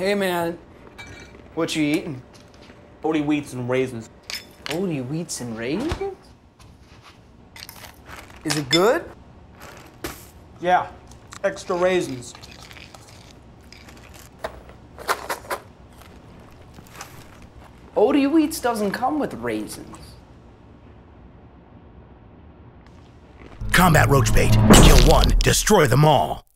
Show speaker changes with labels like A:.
A: Hey man, what you eating?
B: Oaty wheats and raisins.
A: Oaty wheats and raisins? Is it good?
B: Yeah, extra raisins.
A: Oaty wheats doesn't come with raisins.
C: Combat Roach bait. Kill one, destroy them all.